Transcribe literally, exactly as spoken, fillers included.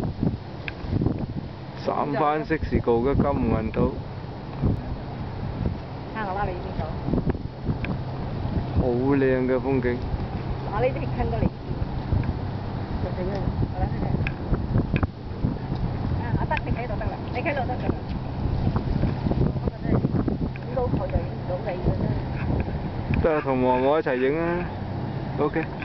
三番式事故嘅金銀島。 睇我拉你邊度？ 好靚嘅風景。 嗱，呢啲近過嚟。就整啦，好啦，啊，阿德你企喺度得啦，你企喺度得㗎啦。不過真係影到佢就影唔到你嘅啫。 得同黃我一齊影啊 ，OK。